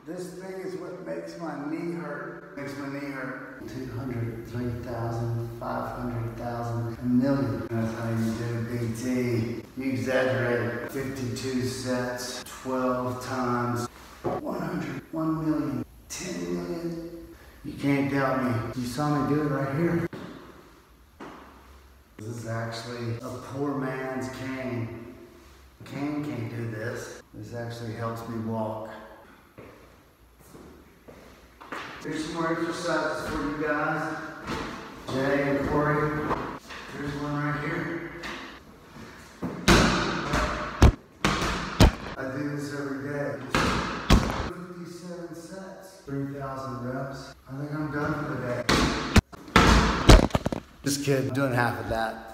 This thing is what makes my knee hurt. Makes my knee hurt. 200, 3,000, 500,000, a million. That's how you do BT. You exaggerate. 52 sets, 12 times, 100, 1 million, 10 million. You can't doubt me. You saw me do it right here. This is actually a poor man's cane. A cane can't do this. This actually helps me walk. Here's some more exercises for you guys. Jay and Corey. Here's one right here. I do this every day. 57 sets, 3,000 reps. I think I'm done for the day. Just kidding, I'm doing half of that.